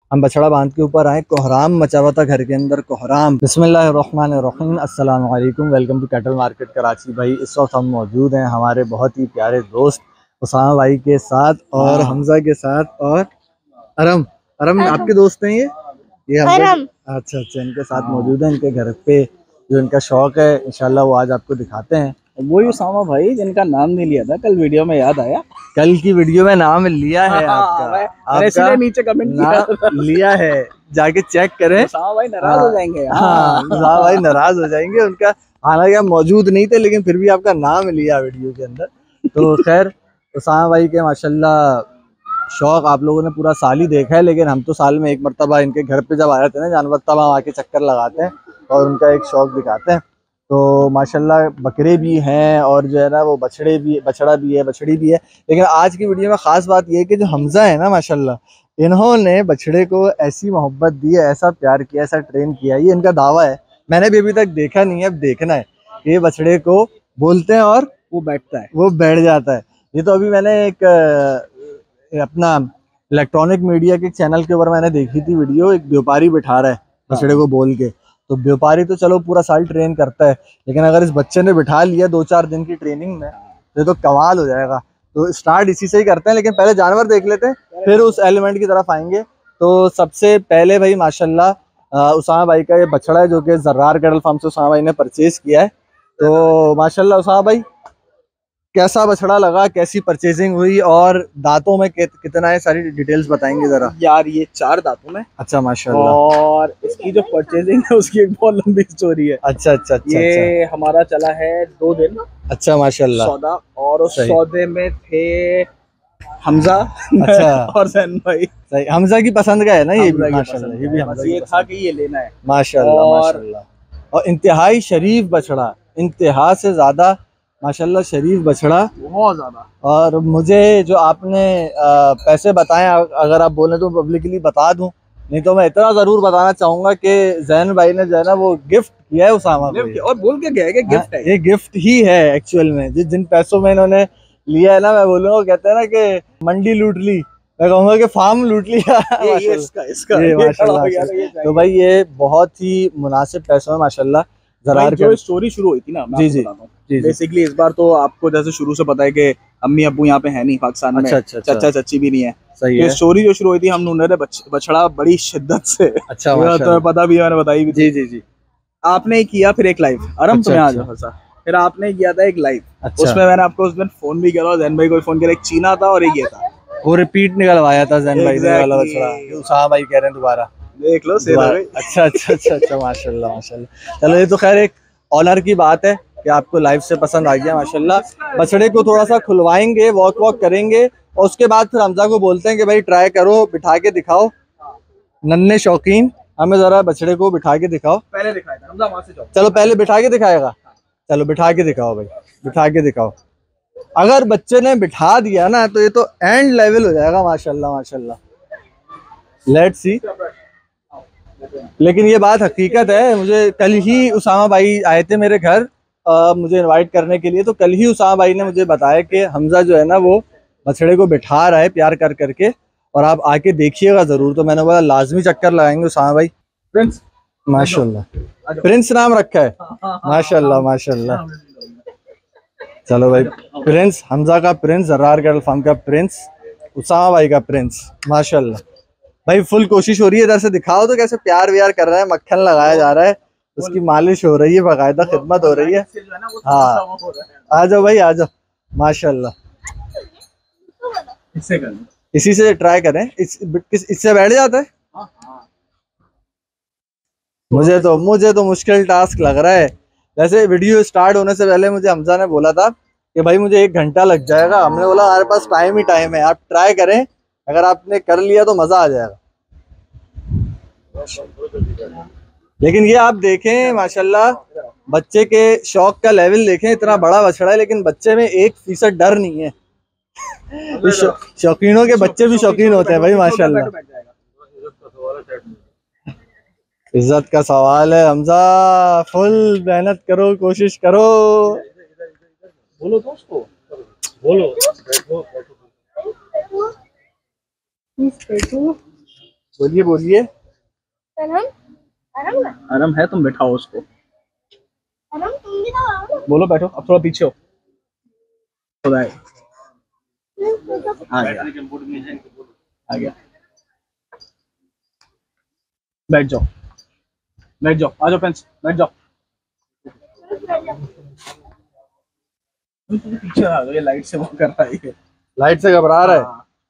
हम बछड़ा बांध के ऊपर आए, कोहराम मचा हुआ था घर के अंदर, कोहराम। बिस्मिल्लाहिर्रहमानिर्रहीम, अस्सलाम वालेकुम, welcome to cattle market Karachi. भाई इस वक्त हम मौजूद हैं हमारे बहुत ही प्यारे दोस्त उसामा भाई के साथ और हमजा के साथ और अरम। अरम आपके दोस्त हैं ये हमजा। अच्छा अच्छा, इनके साथ मौजूद हैं। इनके घर पे जो इनका शौक है इंशाल्लाह वो आज आपको दिखाते हैं। वही उसामा भाई जिनका नाम नहीं लिया था कल वीडियो में, याद आया? कल की वीडियो में नाम लिया है आपका, इसलिए नीचे कमेंट किया लिया है, जाके चेक करें। उसामा भाई नाराज हो जाएंगे। हाँ, उसामा भाई नाराज हो जाएंगे। उनका हालांकि आप मौजूद नहीं थे लेकिन फिर भी आपका नाम लिया वीडियो के अंदर। तो खैर उसामा भाई के माशाल्लाह शौक आप लोगों ने पूरा साल ही देखा है, लेकिन हम तो साल में एक मरतबा इनके घर पे जब आए थे ना जानवर, तब हम आके चक्कर लगाते हैं और उनका एक शौक दिखाते हैं। तो माशाल्लाह बकरे भी हैं और जो है ना वो बछड़ा भी है, बछड़ी भी है। लेकिन आज की वीडियो में ख़ास बात ये है कि जो हमजा है ना माशाल्लाह, इन्होंने बछड़े को ऐसी मोहब्बत दी है, ऐसा प्यार किया, ऐसा ट्रेन किया, ये इनका दावा है। मैंने भी अभी तक देखा नहीं है, अब देखना है। ये बछड़े को बोलते हैं और वो बैठता है, वो बैठ जाता है। ये तो अभी मैंने एक अपना इलेक्ट्रॉनिक मीडिया के चैनल के ऊपर मैंने देखी थी वीडियो, एक व्यापारी बिठा रहा है बछड़े को बोल के। तो व्यापारी तो चलो पूरा साल ट्रेन करता है, लेकिन अगर इस बच्चे ने बिठा लिया 2-4 दिन की ट्रेनिंग में तो कमाल हो जाएगा। तो स्टार्ट इसी से ही करते हैं, लेकिन पहले जानवर देख लेते हैं, फिर उस एलिमेंट की तरफ आएंगे। तो सबसे पहले भाई माशाल्लाह उसामा भाई का ये बछड़ा है जो कि जर्रार कैटल फार्म से उसामा भाई ने परचेज किया है। तो माशाल्लाह उसामा भाई कैसा बछड़ा लगा, कैसी परचेजिंग हुई और दांतों में कितना है, सारी डिटेल्स बताएंगे जरा। यार ये 4 दांतों में। अच्छा माशाल्लाह। और इसकी जो परचेजिंग है उसकी एक बहुत लंबी स्टोरी है। अच्छा अच्छा अच्छा, ये हमारा चला है 2 दिन। अच्छा माशाल्लाह। सौदा, और उस सौदे में थे हमजा अच्छा और जैन भाई। सही, हमजा की पसंद का है ना ये भी माशाल्लाह। ये भी हमजा ये था कि ये लेना है माशाल्लाह माशाल्लाह। और इंतहाई शरीफ बछड़ा, इंतहा से ज्यादा माशाल्लाह शरीफ बछड़ा, बहुत ज्यादा। और मुझे जो आपने पैसे बताए, अगर आप बोले तो पब्लिकली बता दूं, नहीं तो मैं इतना जरूर बताना चाहूंगा कि जैन भाई ने जो है ना वो गिफ्ट किया है उसामा को। और बोल के गया है कि गिफ्ट है, ये गिफ्ट ही है एक्चुअल में। जिन पैसों में इन्होंने लिया है ना, मैं बोलूंगा, कहते हैं ना कि मंडी लूट ली, मैं कहूँगा कि फार्म लूट लिया। ये इसका ये माशाल्लाह। तो भाई ये बहुत ही मुनासिब पैसों में माशाल्लाह। जरार जो स्टोरी शुरू हुई थी ना, मैं आपको बताता हूं। बेसिकली इस बार तो आपको जैसे शुरू से पता है कि अम्मी अब्बू यहाँ पे है नहीं पाकिस्तान में। अच्छा, चाचा चाची भी नहीं है। सही है। स्टोरी जो शुरू हुई थी, हम ढूंढ रहे थे बछड़ा बड़ी शिद्दत से। अच्छा तो पता भी, मैंने बताई भी। जी जी जी। आपने किया फिर एक लाइव, आराम तुम्हें आ जाओ। फिर आपने किया था एक लाइव, उसमें मैंने आपको उस दिन फोन भी किया था, जैन भाई को फोन किया। एक चीना था और एक ये था, वो रिपीट निकलवाया था जैन भाई ने वाला बछड़ा। उसामा भाई कह रहे हैं दोबारा देख लो, सेल हो गई। अच्छा अच्छा अच्छा अच्छा माशाल्लाह माशाल्लाह। चलो ये तो खैर एक ऑनर की बात है कि आपको लाइव से पसंद आ गया माशाल्लाह। बछड़े को थोड़ा सा खुलवाएंगे, वॉक करेंगे और उसके बाद फिर हमजा को बोलते हैं कि भाई ट्राई करो, बिठा के दिखाओ। नन्हे शौकीन, हमें जरा बछड़े को बिठा के दिखाओ। पहले दिखाएगा हमजा, वहां से जाओ। चलो पहले बिठा के दिखाएगा, चलो बिठा के दिखाओ भाई, बिठा के दिखाओ। अगर बच्चे ने बिठा दिया ना तो ये तो एंड लेवल हो जाएगा माशाल्लाह माशाल्लाह। Let's see. लेकिन ये बात हकीकत है, मुझे कल ही उसामा भाई आए थे मेरे घर मुझे इनवाइट करने के लिए। तो कल ही उसामा भाई ने मुझे बताया कि हमजा जो है ना वो बछड़े को बिठा रहा है प्यार कर करके, और आप आके देखिएगा जरूर। तो मैंने बोला लाजमी चक्कर लगाएंगे उसामा भाई। प्रिंस माशाल्लाह, प्रिंस नाम रखा है माशाल्लाह माशाल्लाह। चलो भाई, प्रिंस, हमजा का प्रिंस, जर्रार कैटल फार्म का प्रिंस, उसामा भाई का प्रिंस माशाल्लाह। भाई फुल कोशिश हो रही है, इधर से दिखाओ तो कैसे प्यार व्यार कर रहा है, मक्खन लगाया जा रहा है, उसकी मालिश हो रही है, बाकायदा खिदमत हो रही है। हाँ आ जाओ भाई आ जाओ माशाल्लाह। इसी से ट्राई करें, इससे बैठ जाता है। मुझे तो मुश्किल टास्क लग रहा है। वैसे वीडियो स्टार्ट होने से पहले मुझे हमजा ने बोला था कि भाई मुझे 1 घंटा लग जाएगा। हमने बोला हमारे पास टाइम ही टाइम है, आप ट्राई करें, अगर आपने कर लिया तो मजा आ जाएगा। लेकिन ये आप देखें माशाल्लाह, बच्चे के शौक का लेवल देखें, इतना बड़ा बछड़ा है लेकिन बच्चे में 1% डर नहीं है। शौकीनों के बच्चे भी शौकीन होते हैं भाई माशाल्लाह। इज्जत का सवाल है हमजा, फुल मेहनत करो, कोशिश करो। बोलो तो उसको, बोलो। बोलिए बोलिए। अरम अरम है, तुम बैठाओ उसको। अरम तुम भी तो बोलो बैठो, अब थोड़ा पीछे हो। खुदा है। आ गया आ गया। बैठ जाओ बैठ जाओ, आ जाओ फ्रेंड्स, बैठ जाओ। पीछे आ जाओ, ये लाइट से वो कर रहा है। लाइट से घबरा रहा है।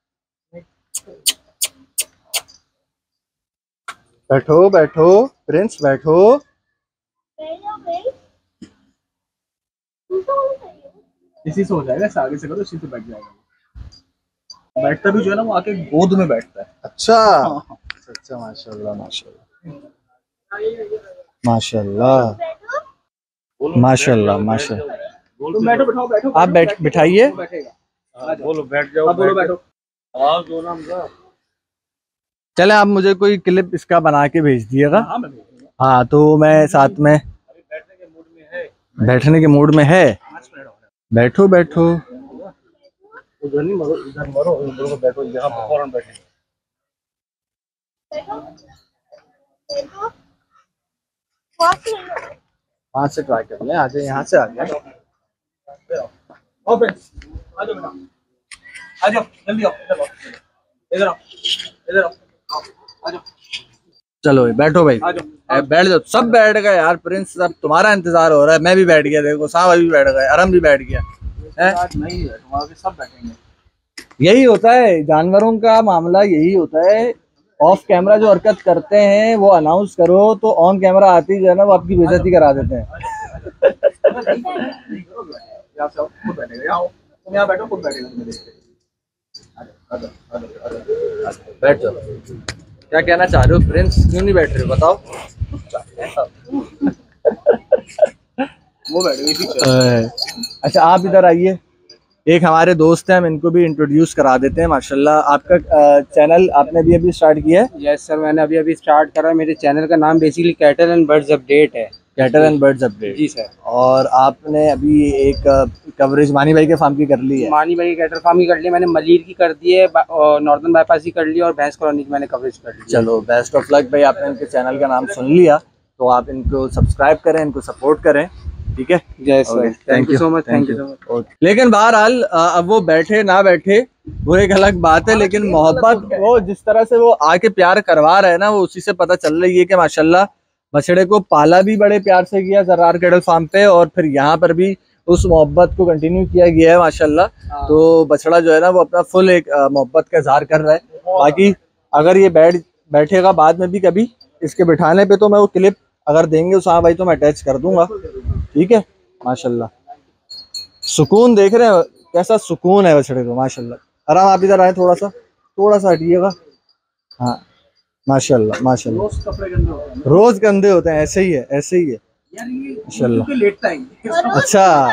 बैठो बैठो प्रिंस बैठो। इसी से हो जाएगा, आगे से करो, इसी से बैठ जाएगा। बैठता भी जो है ना, वो आके गोद में बैठता है। अच्छा अच्छा, माशाल्लाह माशाल्लाह माशाल्लाह माशाल्लाह माशाल्लाह। तुम बैठो, बैठाओ बैठो, आप बिठाइए। बोलो बैठ जाओ, बोलो बैठो। आवाज दो ना हमका। चले, आप मुझे कोई क्लिप इसका बना के भेज दिएगा। हाँ मैं भेजूंगा। हाँ तो मैं साथ में बैठने के मूड में है। बैठने के मूड में है। बैठो बैठो। उधर नहीं मरो, इधर मरो, उधर को बैठो, यहाँ पर फौरन बैठे। वहाँ से ट्राई कर लें, आगे यहाँ से आ गया। आ जाओ बेटा, आ जाओ जल्दी आओ, इधर आओ, इधर आओ, आ जाओ। चलो बैठो भाई, आ जाओ, बैठ जाओ। सब बैठ गए यार प्रिंस, सब तुम्हारा इंतजार हो रहा है। मैं भी बैठ गया, देखो साहब भी बैठ गए, अरम भी बैठ गया है। नहीं बैठूंगा, आगे सब बैठेंगे। यही होता है जानवरों का मामला, यही होता है। ऑफ कैमरा जो हरकत करते हैं वो अनाउंस करो, तो ऑन कैमरा आते ही जो है ना वो आपकी बेइज्जती करा देते हैं। यहाँ से आओ, खुद बैठेगा, यहाँ आओ, तुम यहाँ बैठो, खुद बैठेगा तुम्हें देख के। बैठ जाओ। क्या कहना चाह रहे हो प्रिंस, क्यों नहीं बैठ रहे हो बताओ। वो बैठे। अच्छा आप इधर आइए, एक हमारे दोस्त हैं, हम इनको भी इंट्रोड्यूस करा देते हैं। माशाल्लाह आपका चैनल आपने भी अभी स्टार्ट किया है? यस सर, मैंने अभी स्टार्ट करा है। मेरे चैनल का नाम basically cattle and birds update है। कैटल एंड बर्ड्स अपडेट, जी सर। और आपने अभी एक कवरेज मानी भाई के फार्म की कर ली है? मानी भाई की कैटल फार्म की कर ली, मैंने मलीर की कर दी है, नॉर्दर्न बाईपास की कर ली, और भैंस कॉलोनी की मैंने कवरेज कर ली। चलो बेस्ट ऑफ लक भाई, आपने इनके चैनल का नाम सुन लिया, तो आप इनको सब्सक्राइब करें, इनको सपोर्ट करें, ठीक है? Yes sir, thank you so much, thank you so much. लेकिन बहरहाल अब वो बैठे ना बैठे वो एक अलग बात है, लेकिन मोहब्बत वो जिस तरह से वो आके प्यार करवा रहे हैं ना, वो उसी से पता चल रही है कि माशाल्लाह बछड़े को पाला भी बड़े प्यार से किया जर्रार कैटल फार्म पे, और फिर यहाँ पर भी उस मोहब्बत को कंटिन्यू किया गया है माशाल्लाह। तो बछड़ा जो है ना वो अपना फुल एक मोहब्बत का इजहार कर रहा है। बाकी अगर ये बैठेगा बाद में भी कभी इसके बिठाने पे, तो मैं वो क्लिप अगर देंगे उसामा भाई तो मैं अटैच कर दूंगा, ठीक है? माशाल्लाह सुकून देख रहे हैं, कैसा सुकून है बछड़े को माशाल्लाह। आराम, आप इधर आए, थोड़ा सा हटिएगा। हाँ माशाल्लाह माशाल्लाह, रोज गंदे होते हैं, ऐसे ही है ऐसे ही है माशाल्लाह। अच्छा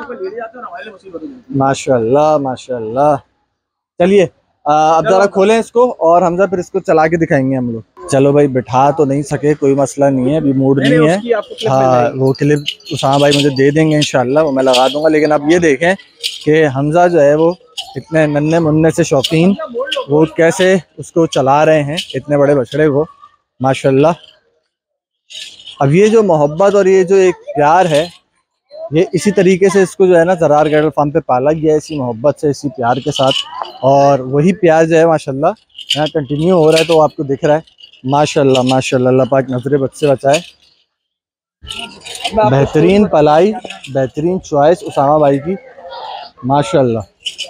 माशाल्लाह माशाल्लाह। चलिए अब जरा खोलें इसको, और हमजा फिर इसको चला के दिखाएंगे हम लोग। चलो भाई, बिठा तो नहीं सके, कोई मसला नहीं है, अभी मूड नहीं है। हाँ वो क्लिप उसामा भाई मुझे दे देंगे इंशाल्लाह, वो मैं लगा दूंगा। लेकिन अब ये देखें कि हमजा जो है वो इतने नन्हे मुन्ने से शौकीन, वो कैसे उसको चला रहे हैं इतने बड़े बछड़े को माशाल्लाह। अब ये जो मोहब्बत और ये जो एक प्यार है, ये इसी तरीके से इसको जो है ना जर्रार कैटल फार्म पे पाला गया है, इसी मोहब्बत से, इसी प्यार के साथ, और वही प्यार जो है माशाल्लाह यहाँ कंटिन्यू हो रहा है। तो आपको दिख रहा है माशाल्लाह माशाल्लाह, अल्लाह पाक नजरे बद से बचाए। बेहतरीन पलाई, बेहतरीन चॉइस उसामा भाई की माशाल्लाह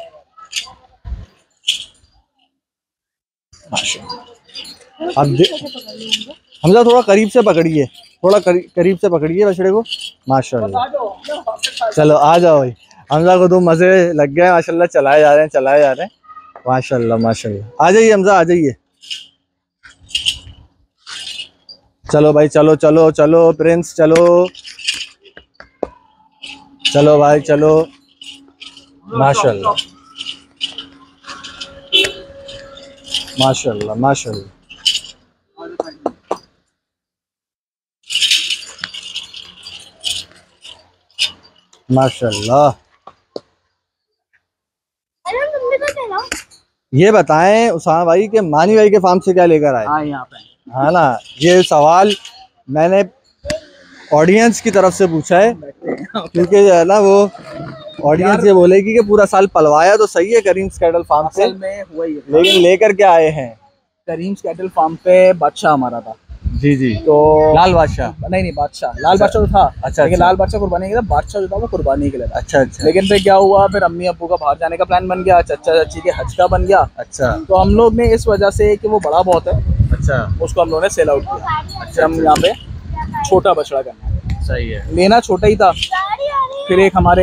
माशाल्लाह। अब हमजा थोड़ा करीब से पकड़िए, थोड़ा करीब से पकड़िए बछड़े को माशाल्लाह। चलो आ जाओ भाई, हमजा को तो मज़े लग गए माशाल्लाह, चलाए जा रहे हैं माशाल्लाह माशाल्लाह। आ जाइए हमजा, आ जाइए। चलो भाई, चलो चलो चलो प्रिंस, चलो चलो भाई चलो माशाल्लाह माशाल्लाह माशाल्लाह माशाल्लाह। ये बताएं उसामा भाई के मानी भाई के फार्म से क्या लेकर आए? हाँ यहाँ पे, हाँ ना, ये सवाल मैंने ऑडियंस की तरफ से पूछा है, क्योंकि जो है ना वो ऑडियंस ये बोलेगी कि पूरा साल पलवाया तो सही है करीम्स कैटल फार्म से, में हुआ ही है। लेकिन लेकर क्या आए हैं? करीम्स कैटल फार्म पे बादशाह हमारा था। जी जी। तो लाल बादशाह? नहीं बादशाह, लाल बादशाह तो था। अच्छा, लेकिन लाल बादशाह कुर्बानी के लिए, बादशाह जो था वो कुर्बानी के लिए था। अच्छा अच्छा। लेकिन फिर क्या हुआ, फिर अम्मी अब्बू का बाहर जाने का प्लान बन गया, चचा चाची के हज का बन गया। अच्छा। तो हम लोग ने इस वजह से कि वो बड़ा बहुत है, अच्छा, उसको हम लोगों ने सेल आउट किया। अच्छा, हम यहाँ पे छोटा बछड़ा करना है। सही है। लेना छोटा ही था, फिर एक हमारे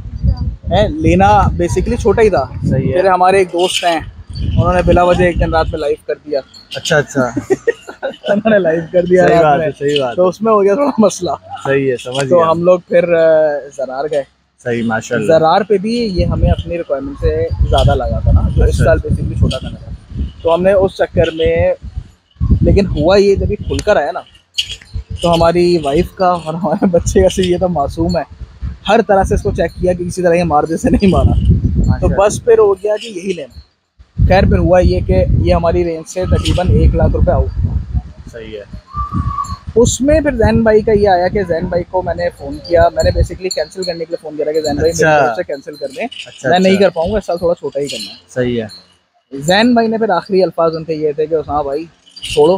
है, लेना बेसिकली छोटा ही था। सही है। फिर हमारे एक दोस्त हैं, उन्होंने बिला वजह एक दिन रात में लाइव कर दिया। अच्छा अच्छा। उन्होंने लाइव कर दिया सही रात बात में। है, सही बात तो उसमें हो गया थोड़ा मसला। सही है, समझ तो गया। हम लोग फिर जरार गए। सही, माशाल्लाह। जरार पे भी ये हमें अपनी रिक्वायरमेंट से ज़्यादा लगा था ना, जो इस साल बेसिकली छोटा करना था। तो हमने उस चक्कर में, लेकिन हुआ ये जब ये खुलकर आया ना, तो हमारी वाइफ का और हमारे बच्चे का से ये तो मासूम है, हर तरह से इसको चेक किया कि किसी तरह ये मार दे से नहीं मारा। तो बस फिर हो गया कि यही लेना। खैर फिर हुआ ये कि ये हमारी रेंज से तकरीबन 1 लाख रुपए आउट। सही है। उसमें फिर जैन भाई का ये आया कि जैन भाई को मैंने फ़ोन किया, मैंने बेसिकली कैंसिल करने के लिए फ़ोन किया कि जैन भाई मेरी तरफ से कैंसिल कर दें। मैं नहीं कर पाऊँगा, इस साल थोड़ा छोटा ही करना है। सही है। जैन भाई ने फिर आखिरी अल्फाज उनके ये थे कि उसामा भाई छोड़ो,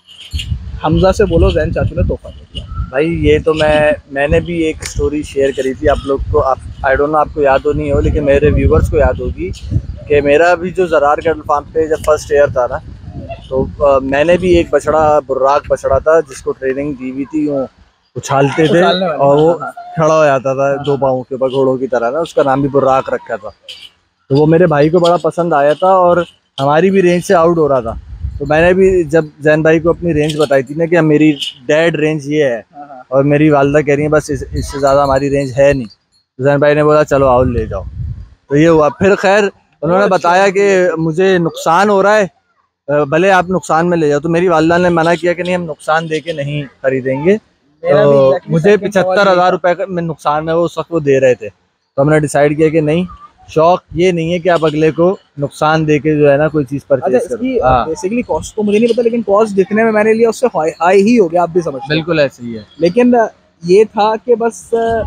हमजा से बोलो जैन चाचू ने तोहफा दे दिया। भाई ये तो मैंने भी एक स्टोरी शेयर करी थी आप लोग को, आई डोंट नो आपको याद हो नहीं हो, लेकिन मेरे व्यूवर्स को याद होगी कि मेरा भी जो जरार कैटल फार्म पे जब फर्स्ट ईयर था ना, तो मैंने भी एक बछड़ा, बुर्राक बछड़ा था, जिसको ट्रेनिंग दी हुई थी, यूँ उछालते थे और वो खड़ा हो जाता था 2 पाँव के ऊपर घोड़ों की तरह ना, उसका नाम भी बुर्राक रखा था। तो वो मेरे भाई को बड़ा पसंद आया था और हमारी भी रेंज से आउट हो रहा था। तो मैंने भी जब जैन भाई को अपनी रेंज बताई थी ना कि मेरी डैड रेंज ये है और मेरी वालदा कह रही है बस इससे ज़्यादा हमारी रेंज है नहीं, तो जैन भाई ने बोला चलो आओ ले जाओ। तो ये हुआ। फिर खैर उन्होंने बताया कि मुझे नुकसान हो रहा है, भले आप नुकसान में ले जाओ। तो मेरी वालदा ने मना किया कि नहीं, हम नुकसान दे के नहीं खरीदेंगे। तो मुझे 75,000 रुपये का में नुकसान में वो उस वक्त वो दे रहे थे। तो हमने डिसाइड किया कि नहीं, शौक ये नहीं है कि आप अगले को नुकसान दे के जो है ना कोई चीज़ परचेज करो। बेसिकली कॉस्ट तो मुझे नहीं पता, लेकिन कॉस्ट जितने में मैंने लिया उससे हाई ही हो गया, आप भी समझ। बिल्कुल ऐसे ही है। लेकिन ये था कि बस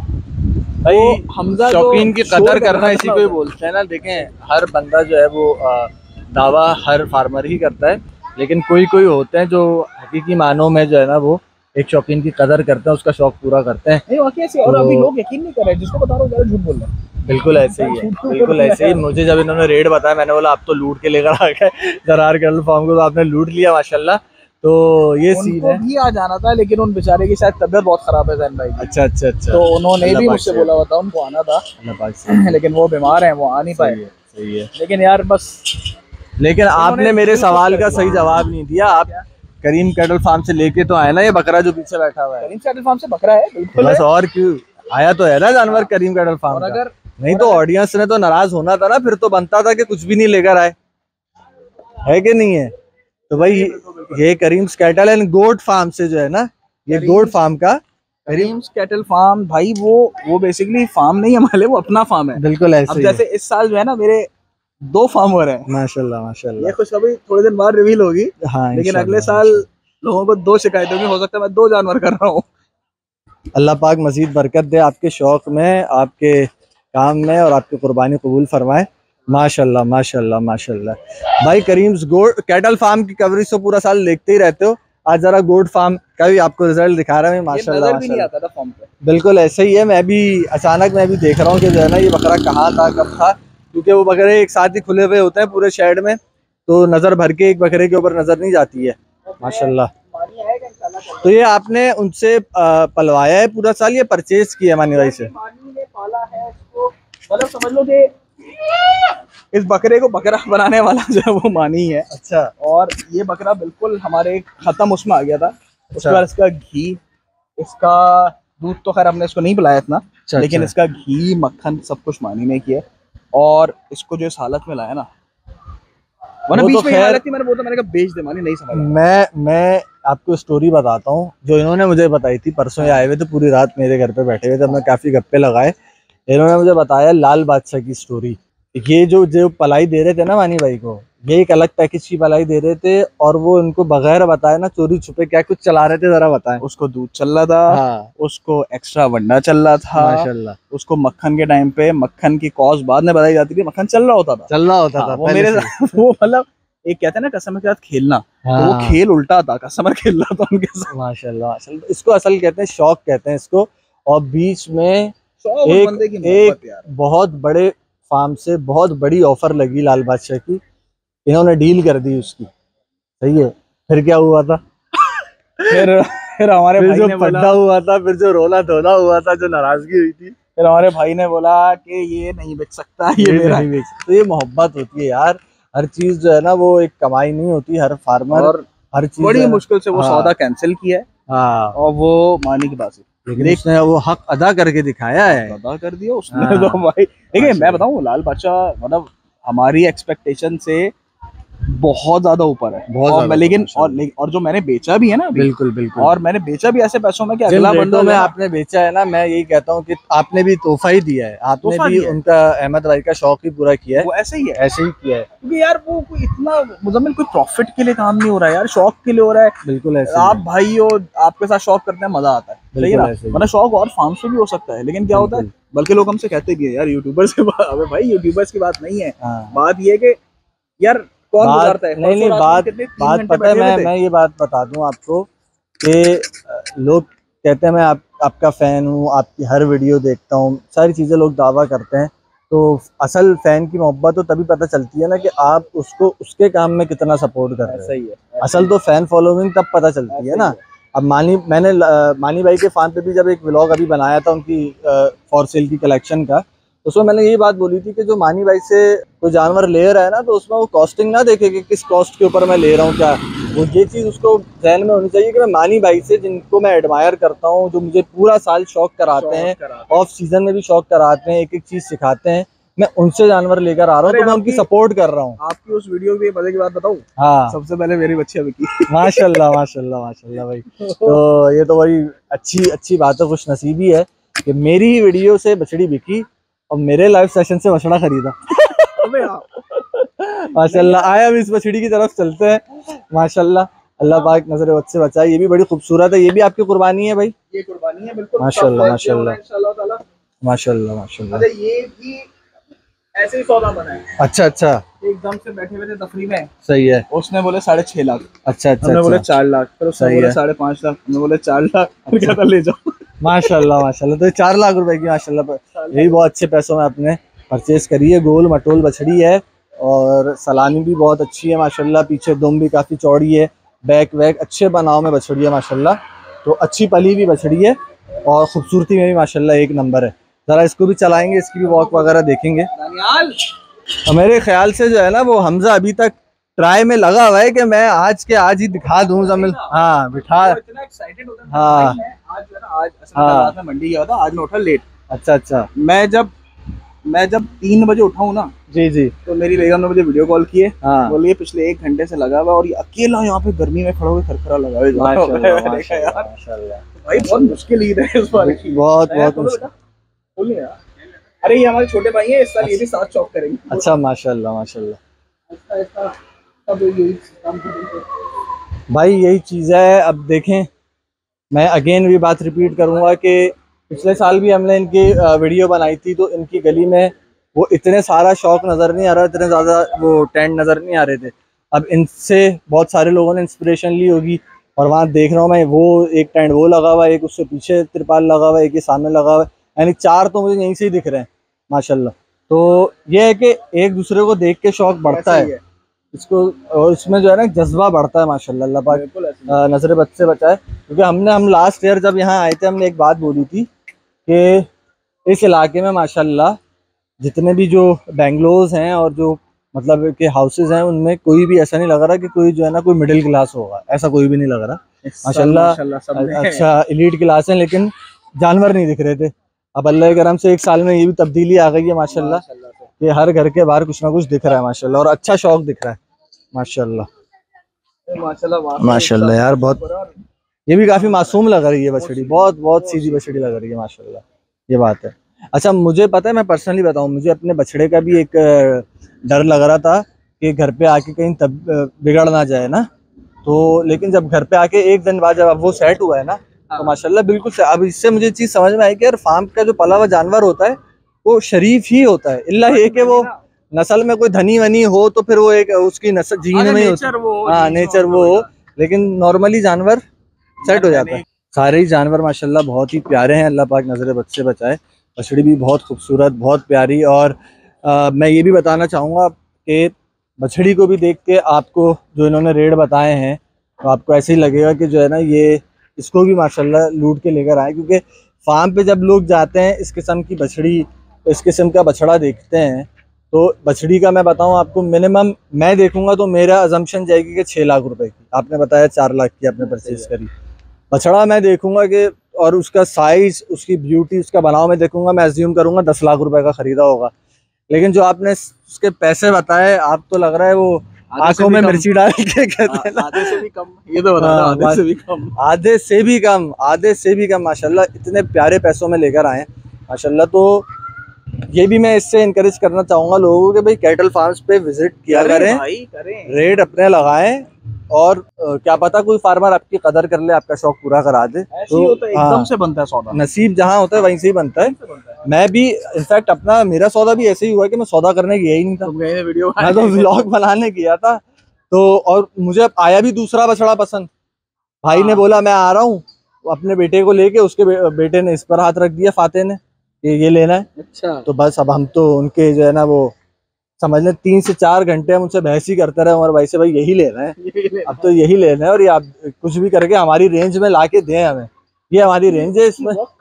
भाई हमजा शौकीन की कदर करना इसी को ही बोलते हैं ना। देखें, हर बंदा जो है वो दावा हर फार्मर ही करता है, लेकिन कोई कोई होते हैं जो हकीकी मानों में जो है ना वो एक शौकीन की कदर करते हैं, उसका शौक पूरा करते हैं। नहीं वाकई ऐसे, और अभी लोग यकीन नहीं कर रहे, जिसको बता रहा हूँ झूठ बोल रहे हैं। बिल्कुल ऐसे ही है, बिल्कुल ऐसे ही। मुझे जब इन्होंने रेट बताया, मैंने बोला आप तो लूट के लेकर आ गए जरार कैटल फार्म को, तो आपने लूट लिया माशाल्लाह। तो ये सीन है। भी आ जाना था, लेकिन उन बेचारे की शायद तबीयत बहुत खराब है जैन भाई की। अच्छा अच्छा अच्छा। तो उन्होंने भी मुझसे बोला हुआ था, उनको आना था, लेकिन वो बीमार हैं, वो आ नहीं पाए। सही है। लेकिन यार बस, लेकिन आपने मेरे सवाल का सही जवाब नहीं दिया। आप करीम कैटल फार्म से लेके तो आए ना ये बकरा जो पीछे बैठा हुआ है? करीम कैटल फार्म से बकरा है, बिल्कुल बस, और क्यों आया तो है ना जानवर करीम कैटल फार्म का। अगर नहीं तो ऑडियंस ने तो नाराज होना था ना, फिर तो बनता था कि कुछ भी नहीं लेकर आए, है कि नहीं है? तो भाई ये Karim cattle and goat farm से जो है ना, ये गोट फार्म का करीम कैटल फार्म, भाई वो बेसिकली फार्म नहीं है हमारे, वो अपना फार्म है। बिल्कुल ऐसे। अब जैसे इस साल जो है ना मेरे 2 फार्म हो रहे हैं। माशाल्लाह माशाल्लाह। ये खुशखबरी थोड़े दिन बाद रिवील होगी। हाँ, लेकिन अगले साल लोगों को 2 शिकायत होगी, हो सकता है मैं 2 जानवर कर रहा हूँ। अल्लाह पाक मजीद बरकत दे आपके शौक में, आपके काम में, और आपकी कुर्बानी कबूल फरमाए। माशाल्लाह माशाल्लाह माशाल्लाह। भाई करीम्स गोट कैटल फार्म की कवरेज तो पूरा साल देखते ही रहते हो, आज जरा गोट फार्म का भी आपको रिजल्ट दिखा रहा है। माशाल्लाह भी नहीं आता था फार्म पे। बिल्कुल ऐसे ही है। मैं भी अचानक मैं भी देख रहा हूँ कि जो है ना ये बकरा कहाँ था, कब था, क्योंकि वो बकरे एक साथ ही खुले हुए होते हैं पूरे शेड में, तो नज़र भर के एक बकरे के ऊपर नज़र नहीं जाती है। माशाल्लाह। तो ये आपने उनसे पलवाया है पूरा साल, ये परचेज किया मानी भाई से? मानी ने पाला है इसको, मतलब समझ लो कि इस बकरे को बकरा बनाने वाला जो है वो मानी है। अच्छा। और ये बकरा बिल्कुल हमारे खत्म उसमें आ गया था। उसके बाद इसका घी, इसका दूध तो खैर हमने इसको नहीं पिलाया इतना, लेकिन इसका घी, मक्खन सब कुछ मानी ने किया। और इसको जो इस हालत में लाया ना, बीच में हालत थी, मैंने बोला मैंने कहा बेच दे, मानी नहीं समझा। मैं आपको स्टोरी बताता हूँ जो इन्होंने मुझे बताई थी। परसों ये आए हुए थे, पूरी रात मेरे घर पे बैठे हुए थे, हमने काफ़ी गप्पे लगाए। इन्होंने मुझे बताया लाल बादशाह की स्टोरी ये जो पलाई दे रहे थे ना मानी भाई को, ये एक अलग पैकेज की पलाई दे रहे थे, और वो उनको बगैर बताए ना चोरी छुपे क्या कुछ चला रहे थे, जरा बताएं। उसको दूध चल रहा था, हाँ, उसको एक्स्ट्रा वंडा चल रहा था माशाल्लाह। उसको मक्खन के टाइम पे मक्खन की कॉस्ट बाद में बताई जाती थी, मक्खन चल रहा होता था। था वो मेरे वो मतलब एक कहते हैं ना कस्टमर के साथ खेलना, तो वो खेल उल्टा था, कस्टमर खेल रहा था उनके साथ। माशाल्लाह। इसको असल कहते हैं शौक कहते हैं इसको। और बीच में एक बहुत बड़े फार्म से बहुत बड़ी ऑफर लगी लाल बादशाह की, इन्होंने डील कर दी उसकी। सही है। फिर क्या हुआ था? फिर हमारे भाई जो ने पड्डा हुआ था, फिर जो रोला धोला हुआ था, जो नाराजगी हुई थी, फिर हमारे भाई ने बोला कि ये नहीं बिक सकता, ये मेरा नहीं बिक सकता। तो ये मोहब्बत होती है यार, हर चीज जो है ना वो एक कमाई नहीं होती, हर फार्मर और हर चीज बड़ी मुश्किल से वो सौदा कैंसिल किया है। हाँ, और वो मानी की बात, लेकिन उसने वो हक अदा करके दिखाया है, अदा कर दिया उसने। तो भाई देखिए मैं बताऊं, लाल बादशाह मतलब हमारी एक्सपेक्टेशन से बहुत ज्यादा ऊपर है, बहुत लेकिन और जो मैंने बेचा भी है ना, बिल्कुल बिल्कुल, और मैंने बेचा भी ऐसे पैसों में कि अगला बंदा में आपने बेचा है ना, मैं यही कहता हूँ कि आपने भी तोहफा ही दिया है, आपने भी उनका अहमद भाई का शौक ही पूरा किया है। वो ऐसे ही है, ऐसे ही किया है, क्योंकि यार वो कोई इतना मुजम्मिल कोई प्रॉफिट के लिए काम नहीं हो रहा है यार, शौक के लिए हो रहा है। बिल्कुल ऐसे आप भाई हो, आपके साथ शौक करते हैं, मजा आता है, सही है ना। मतलब शौक और फार्म से भी हो सकता है, लेकिन क्या होता है, बल्कि लोग हमसे कहते भी है यार यूट्यूबर से अबे भाई यूट्यूबर्स की बात नहीं है, बात ये है कि यार कौन गुजारता है। नहीं बात पता है, मैं ये बात बता दूं आपको कि लोग कहते हैं मैं आपका फैन हूँ, आपकी हर वीडियो देखता हूँ, सारी चीजें लोग दावा करते हैं, तो असल फैन की मोहब्बत तो तभी पता चलती है ना कि आप उसको उसके काम में कितना सपोर्ट कर रहे हैं। सही है, असल तो फैन फॉलोइंग तब पता चलती है ना। अब मैंने मानी भाई के फार्म पे भी जब एक व्लॉग अभी बनाया था उनकी फॉर सेल की कलेक्शन का, उसमें मैंने यही बात बोली थी कि जो मानी भाई से कोई जानवर ले रहा है ना, तो उसमें वो कॉस्टिंग ना देखे कि किस कॉस्ट के ऊपर मैं ले रहा हूँ क्या, वो ये चीज़ उसको जहन में होनी चाहिए कि मैं मानी भाई से, जिनको मैं एडमायर करता हूँ, जो मुझे पूरा साल शौक कराते हैं, ऑफ सीजन में भी शौक कराते हैं, एक एक चीज़ सिखाते हैं, मैं उनसे जानवर लेकर आ रहा हूँ, तो मैं उनकी सपोर्ट कर रहा हूँ। आपकी उस वीडियो की मजे की बात बताऊँ? हाँ, सबसे पहले मेरी बच्ची बिकी। माशाल्लाह माशाल्लाह माशाल्लाह भाई। तो ये तो भाई अच्छी बात है, खुश नसीबी है कि मेरी ही वीडियो से बछड़ी बिकी और मेरे लाइव सेशन से बछड़ा खरीदा। माशाल्लाह। आया हम इस बछड़ी की तरफ चलते हैं। माशाल्लाह, अल्लाह पाक नजर बद से बचाए। ये भी बड़ी खूबसूरत है, ये भी आपकी कुर्बानी है भाई? ये कुर्बानी है बिल्कुल। माशाल्लाह माशाल्लाह माशाल्लाह माशाल्लाह। ये भी ऐसे ही सौदा बना है। अच्छा, एकदम से बैठे हुए थे तफरी में। सही है। उसने बोले 6.5 लाख। अच्छा, हमने बोले 4 लाख, फिर उसने बोले 5.5 लाख, हमने बोले 4 लाख, फिर कहता ले जाओ। माशाल्लाह माशाल्लाह। तो 4 लाख रुपए की माशाल्लाह, यही बहुत अच्छे पैसों में आपने परचेज करी है। गोल मटोल बछड़ी है और सलामी भी बहुत अच्छी है माशाल्लाह, पीछे दुम भी काफ़ी चौड़ी है, बैक वैक अच्छे बनाव में बछड़ी है माशाल्लाह। तो अच्छी पली भी बछड़ी है और खूबसूरती में भी माशाल्लाह एक नंबर है। ज़रा इसको भी चलाएंगे, इसकी भी वॉक वगैरह देखेंगे। और मेरे ख्याल से जो है ना वो हमजा अभी तक ट्राई में लगा हुआ है कि मैं आज के आज ही दिखा दूं जमीन। हाँ बिठा, इतना एक्साइटेड होता है। हाँ आज जो है ना, आज असल में मंडी गया था, आज मैं उठा लेट। अच्छा। मैं जब 3 बजे उठा हूँ ना जी, तो मेरी बेगम ने मुझे वीडियो कॉल किए। हाँ, बोलिए पिछले 1 घंटे से लगा हुआ और ये अकेला यहाँ पे गर्मी में खड़ा होकर खरखरा लगा हुआ है। माशाल्लाह भाई बहुत मुश्किल ईद है इस बार, बहुत मुश्किल। अरे ये हमारे छोटे भाई हैं, इस साल ये भी साथ चौक करेंगे। अच्छा माशाल्लाह भाई, यही चीज़ है। अब देखें, मैं अगेन भी बात रिपीट करूँगा कि पिछले साल भी हमने इनकी वीडियो बनाई थी, तो इनकी गली में वो इतने सारा शौक नज़र नहीं आ रहा, इतने ज़्यादा वो टेंट नज़र नहीं आ रहे थे। अब इनसे बहुत सारे लोगों ने इंस्पिरेशन ली होगी, और वहाँ देख रहा हूँ मैं, वो एक टेंट वो लगा हुआ है, एक उससे पीछे तिरपाल लगा हुआ है, एक ये सामने लगा हुआ है, यानी 4 तो मुझे यहीं से ही दिख रहे हैं माशाल्लाह। तो ये है कि एक दूसरे को देख के शौक बढ़ता है इसको, और इसमें जो है ना जज्बा बढ़ता है माशाल्लाह। अल्लाह पाक नजर बद से बचाए। क्योंकि हम लास्ट ईयर जब यहाँ आए थे, हमने एक बात बोली थी कि इस इलाके में माशाल्लाह जितने भी जो बेंगलोर्स हैं और जो मतलब के हाउसेज हैं, उनमें कोई भी ऐसा नहीं लग रहा कि कोई जो है ना कोई मिडिल क्लास होगा, ऐसा कोई भी नहीं लग रहा माशाल्लाह। अच्छा एलीट क्लास है, लेकिन जानवर नहीं दिख रहे थे। अब अल्लाह के करम से 1 साल में ये भी तब्दीली आ गई है माशाल्लाह, कि हर घर के बाहर कुछ ना कुछ दिख रहा है माशाल्लाह, और अच्छा शौक दिख रहा है माशाल्लाह यार। बहुत, ये भी काफी मासूम लग रही है बछड़ी, बहुत सीधी बछड़ी लग रही है माशाल्लाह, ये बात है। अच्छा मुझे पता है, मैं पर्सनली बताऊं, मुझे अपने बछड़े का भी एक डर लग रहा था कि घर पे आके कहीं तब बिगड़ ना जाए ना, तो लेकिन जब घर पे आके एक दिन बाद जब अब वो सेट हुआ है ना, तो माशाल्लाह बिल्कुल अब इससे मुझे चीज़ समझ में आई कि यार फार्म का जो पला हुआ जानवर होता है वो शरीफ ही होता है, इल्ला ये कि वो नस्ल में कोई धनी वनी हो तो फिर वो एक उसकी नस्ल जीन में ही होती है, हाँ नेचर वो हो, लेकिन नॉर्मली जानवर सेट हो जाता है। सारे ही जानवर माशाल्लाह बहुत ही प्यारे हैं, अल्लाह पाक नजर बद से बचाए। बछड़ी भी बहुत खूबसूरत, बहुत प्यारी। और मैं ये भी बताना चाहूँगा कि बछड़ी को भी देख के आपको जो इन्होंने रेट बताए हैं तो आपको ऐसे ही लगेगा कि जो है ना ये इसको भी माशाल्लाह लूट के लेकर आए, क्योंकि फार्म पे जब लोग जाते हैं इस किस्म की बछड़ी, इस किस्म का बछड़ा देखते हैं, तो बछड़ी का मैं बताऊं आपको मिनिमम मैं देखूंगा तो मेरा अजम्पशन जाएगी कि 6 लाख रुपए की, आपने बताया 4 लाख की आपने परचेज करी, बछड़ा मैं देखूंगा कि और उसका साइज, उसकी ब्यूटी, उसका बनाव मैं देखूंगा, मैं अज्यूम करूंगा 10 लाख रुपए का खरीदा होगा। लेकिन जो आपने उसके पैसे बताए, आप तो लग रहा है वो आंखों में मिर्ची डाल के कहते हैं ना, आधे से भी कम, ये तो बता दो, आधे से भी कम, आधे से भी कम, आधे से भी कम माशाल्लाह, इतने प्यारे पैसों में लेकर आए माशाल्लाह। तो ये भी मैं इससे इनकरेज करना चाहूंगा लोगों को कि भाई कैटल फार्म्स पे विजिट किया करें, रेट अपने लगाएं, और क्या पता कोई फार्मर आपकी कदर कर ले, आपका शौक पूरा करा दे। तो एकदम से बनता है सौदा, नसीब जहाँ होता है वहीं से ही बनता है। मैं भी इनफैक्ट अपना मेरा सौदा भी ऐसे ही हुआ कि मैं सौदा करने गया ही नहीं था, मैं तो व्लॉग बनाने गया था। तो और मुझे अब आया भी दूसरा बछड़ा पसंद, भाई ने बोला मैं आ रहा हूँ अपने बेटे को लेके, उसके बेटे ने इस पर हाथ रख दिया, फाते ने, ये लेना है। अच्छा। तो बस अब हम तो उनके जो है ना वो समझ लें 3 से 4 घंटे हम उनसे बहस ही करते रहे हमारे भाई से, भाई यही लेना है, अब तो यही लेना है, और ये आप कुछ भी करके हमारी रेंज में ला के दें हमें, ये हमारी रेंज है। इसमें वॉक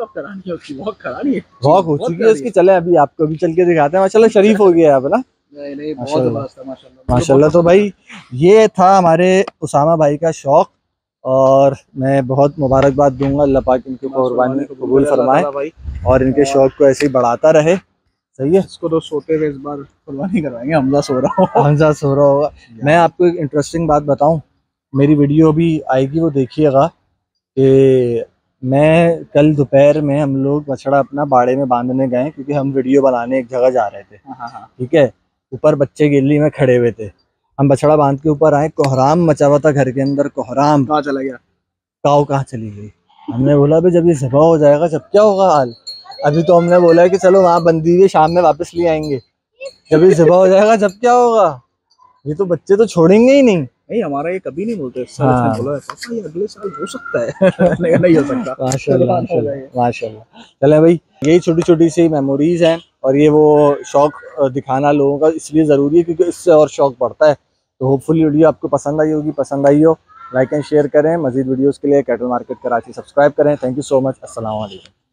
हो चुकी है उसकी, चले अभी आपको भी चल के दिखाते हैं। माशाल्लाह शरीफ हो गया है अब ना, माशाल्लाह। तो भाई ये था हमारे उसामा भाई का शौक, और मैं बहुत मुबारकबाद दूंगा, अल्लाह पाक इनकी कुर्बानी को कबूल फरमाए और इनके शौक को ऐसे ही बढ़ाता रहे। सही है, इसको तो सोते हुए इस बार कुर्बानी करवाएंगे, हमजा सो रहा होगा, हमजा सो रहा होगा। मैं आपको एक इंटरेस्टिंग बात बताऊं, मेरी वीडियो भी आएगी वो देखिएगा, कि मैं कल दोपहर में हम लोग बछड़ा अपना बाड़े में बांधने गए, क्योंकि हम वीडियो बनाने एक जगह जा रहे थे, ठीक है, ऊपर बच्चे गिल्ली में खड़े हुए थे, हम बछड़ा बांध के ऊपर आए, कोहराम मचा हुआ था घर के अंदर, कोहराम, कहाँ चला गया, काऊ कहाँ चली गई। हमने बोला भाई जब ये ज़िबा हो जाएगा जब क्या होगा हाल, अभी तो हमने बोला है कि चलो वहाँ बंदी हुई शाम में वापस ले आएंगे, जब ये ज़िबा हो जाएगा जब क्या होगा, ये तो बच्चे तो छोड़ेंगे ही नहीं। हमारा ये कभी नहीं बोलते, हाँ। बोला है ये अगले साल हो सकता है नहीं हो सकता। माशाल्लाह माशाल्लाह। चले भाई, यही छोटी छोटी सी मेमोरीज हैं, और ये वो शौक दिखाना लोगों का इसलिए ज़रूरी है क्योंकि इससे और शौक बढ़ता है। तो होपफुली वीडियो आपको पसंद आई होगी, पसंद आई हो लाइक एंड शेयर करें। मजीद वीडियोस के लिए कैटल मार्केट कराची सब्सक्राइब करें। Thank you so much. अस्सलाम वालेकुम।